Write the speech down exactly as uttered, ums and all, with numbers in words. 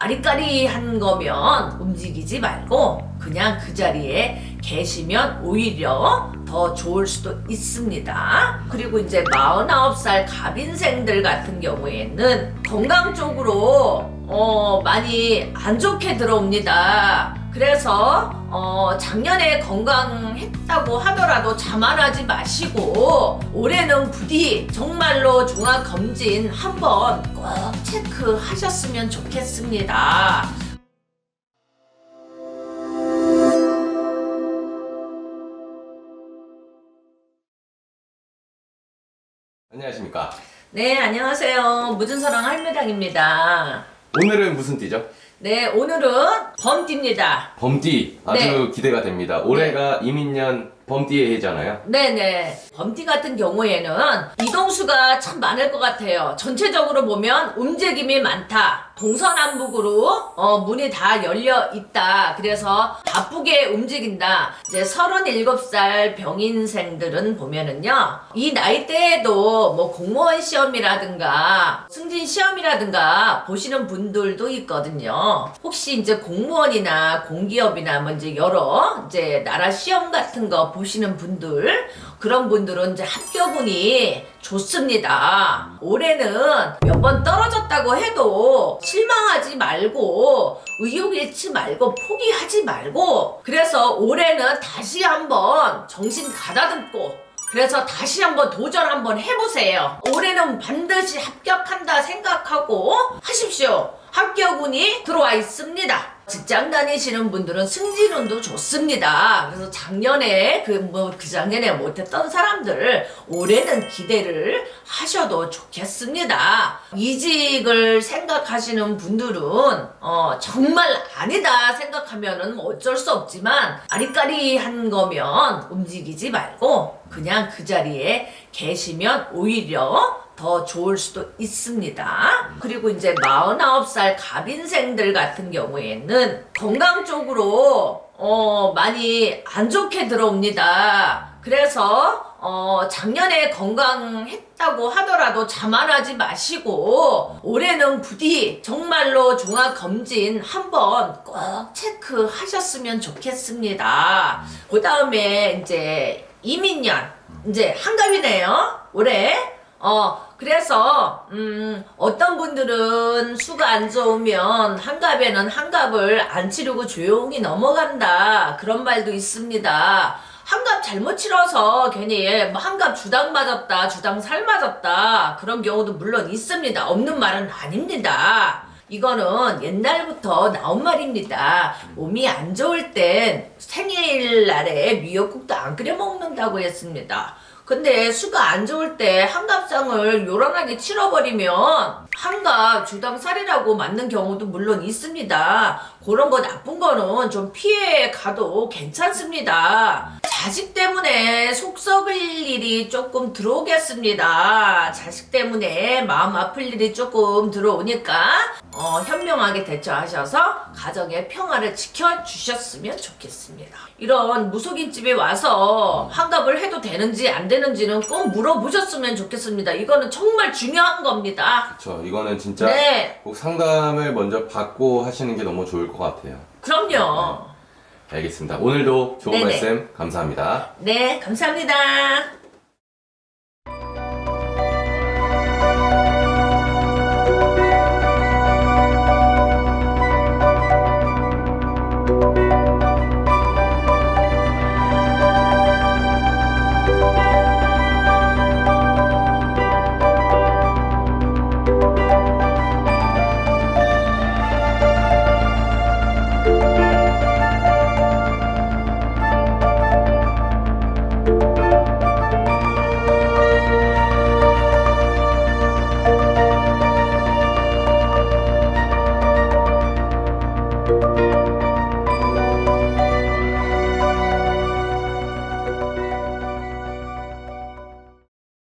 아리까리한 거면 움직이지 말고 그냥 그 자리에 계시면 오히려 더 좋을 수도 있습니다. 그리고 이제 마흔아홉 살 갑인생들 같은 경우에는 건강 쪽으로 어, 많이 안 좋게 들어옵니다. 그래서 어, 작년에 건강했다고 하더라도 자만하지 마시고 올해는 부디 정말로 종합검진 한번 꼭 체크하셨으면 좋겠습니다. 안녕하십니까? 네, 안녕하세요. 무진서랑 할매당입니다. 오늘은 무슨 띠죠? 네, 오늘은 범띠입니다. 범띠 아주 네. 기대가 됩니다. 올해가 네. 이민년 범띠의 해잖아요. 네네. 범띠 같은 경우에는 이동수가 참 많을 것 같아요. 전체적으로 보면 움직임이 많다. 동서남북으로 어, 문이 다 열려 있다. 그래서 바쁘게 움직인다. 이제 서른일곱 살 병인생들은 보면은요, 이 나이대에도 뭐 공무원 시험이라든가 승진 시험이라든가 보시는 분들도 있거든요. 혹시 이제 공무원이나 공기업이나 뭐 이제 여러 이제 나라 시험 같은 거 보시는 분들, 그런 분들은 이제 합격운이 좋습니다. 올해는 몇 번 떨어졌다고 해도 실망하지 말고 의욕 잃지 말고 포기하지 말고, 그래서 올해는 다시 한번 정신 가다듬고 그래서 다시 한번 도전 한번 해보세요. 올해는 반드시 합격한다 생각하고 하십시오. 합격운이 들어와 있습니다. 직장 다니시는 분들은 승진운도 좋습니다. 그래서 작년에 그 뭐 그 작년에 못했던 사람들 올해는 기대를 하셔도 좋겠습니다. 이직을 생각하시는 분들은 어 정말 아니다 생각하면은 뭐 어쩔 수 없지만 아리까리한 거면 움직이지 말고 그냥 그 자리에 계시면 오히려 더 좋을 수도 있습니다. 그리고 이제 마흔아홉 살 갑인생들 같은 경우에는 건강 쪽으로 어, 많이 안 좋게 들어옵니다. 그래서 어, 작년에 건강했다고 하더라도 자만하지 마시고 올해는 부디 정말로 종합검진 한번 꼭 체크하셨으면 좋겠습니다. 그 다음에 이제 이민년 이제 한갑이네요. 올해 어 그래서 음 어떤 분들은 수가 안 좋으면 한갑에는 한갑을 안 치르고 조용히 넘어간다 그런 말도 있습니다. 한갑 잘못 치러서 괜히 뭐 한갑 주당 맞았다 주당 살 맞았다 그런 경우도 물론 있습니다. 없는 말은 아닙니다. 이거는 옛날부터 나온 말입니다. 몸이 안 좋을 땐 생일날에 미역국도 안 끓여 먹는다고 했습니다. 근데 수가 안 좋을 때 한갑상을 요란하게 치러버리면 한갑 주당살이라고 맞는 경우도 물론 있습니다. 그런 거 나쁜 거는 좀 피해 가도 괜찮습니다. 자식 때문에 속 썩을 일이 조금 들어오겠습니다. 자식 때문에 마음 아플 일이 조금 들어오니까 어, 현명하게 대처하셔서 가정의 평화를 지켜주셨으면 좋겠습니다. 이런 무속인집에 와서 한갑을 해도 되는지 안 되는지는 꼭 물어보셨으면 좋겠습니다. 이거는 정말 중요한 겁니다. 그렇죠. 이거는 진짜 네. 꼭 상담을 먼저 받고 하시는 게 너무 좋을 것 같아요. 그럼요. 네. 알겠습니다. 오늘도 좋은 네네. 말씀 감사합니다. 네, 감사합니다.